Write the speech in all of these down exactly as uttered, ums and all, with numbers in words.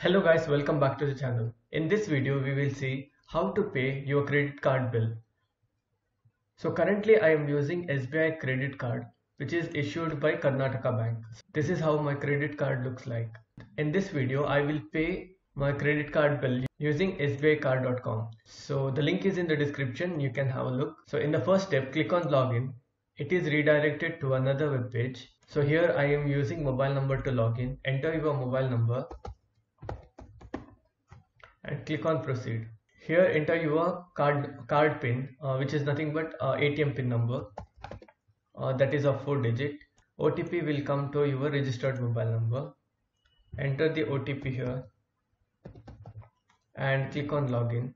Hello guys, welcome back to the channel. In this video we will see how to pay your credit card bill. So currently I am using S B I credit card which is issued by Karnataka Bank. This is how my credit card looks like. In this video I will pay my credit card bill using S B I card dot com. So the link is in the description, you can have a look. So in the first step, click on login. It is redirected to another web page. So here I am using mobile number to login. Enter your mobile number and click on proceed. Here enter your card card pin uh, which is nothing but uh, A T M pin number uh, that is of four digit. O T P will come to your registered mobile number. Enter the O T P here and click on login.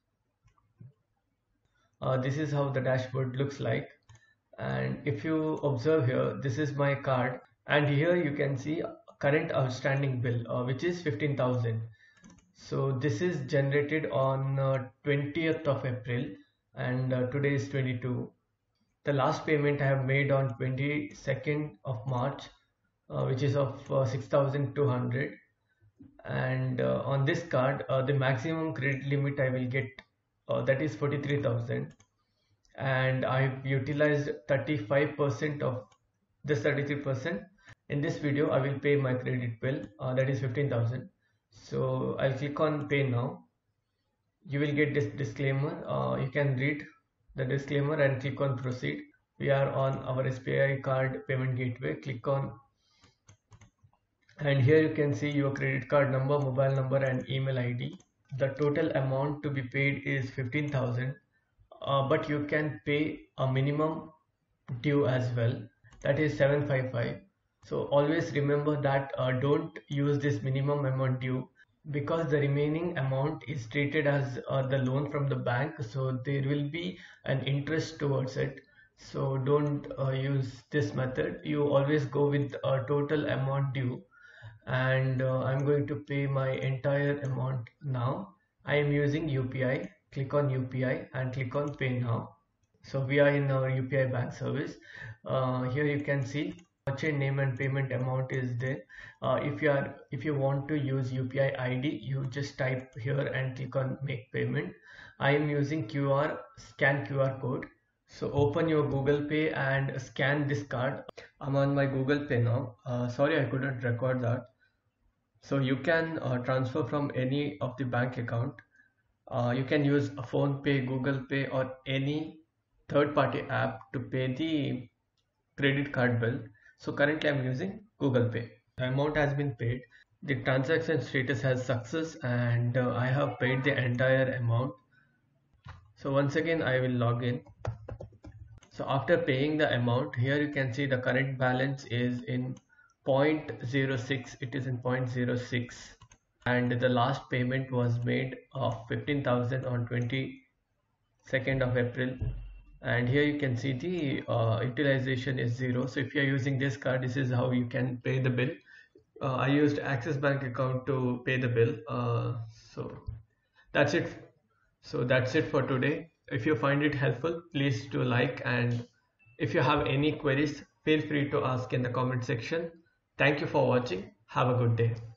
Uh, this is how the dashboard looks like, and if you observe here, this is my card, and here you can see current outstanding bill uh, which is fifteen thousand. So this is generated on uh, twentieth of April, and uh, today is twenty-two. The last payment I have made on twenty-second of March uh, which is of uh, six thousand two hundred, and uh, on this card uh, the maximum credit limit I will get uh, that is forty-three thousand, and I've utilized thirty-five percent of this thirty-three percent. In this video I will pay my credit bill uh, that is fifteen thousand. So I'll click on pay now. You will get this disclaimer. Uh, you can read the disclaimer and click on proceed. We are on our S B I card payment gateway. Click on, and here you can see your credit card number, mobile number and email I D. The total amount to be paid is fifteen thousand, uh, but you can pay a minimum due as well, that is seven fifty-five. So always remember that uh, don't use this minimum amount due, because the remaining amount is treated as uh, the loan from the bank, so there will be an interest towards it. So don't uh, use this method. You always go with a total amount due, and uh, I'm going to pay my entire amount now. I am using U P I. Click on U P I and click on pay now. So we are in our U P I bank service. Uh, here you can see merchant name and payment amount is there. Uh, if you are if you want to use U P I I D, you just type here and click on make payment. I am using Q R, scan Q R code. So open your Google Pay and scan this card. I'm on my Google Pay now. Uh, sorry I couldn't record that. So you can uh, transfer from any of the bank account. Uh, you can use a Phone Pay, Google Pay or any third-party app to pay the credit card bill. So currently I'm using Google Pay. The amount has been paid. The transaction status has success, and uh, I have paid the entire amount. So once again I will log in. So after paying the amount, here you can see the current balance is in zero point zero six. It is in zero point zero six, and the last payment was made of fifteen thousand on twenty-second of April. And here you can see the uh, utilization is zero. So if you are using this card, this is how you can pay the bill. uh, I used Axis Bank account to pay the bill. Uh, so that's it. So that's it for today. If you find it helpful, please do like, and if you have any queries, feel free to ask in the comment section. Thank you for watching. Have a good day.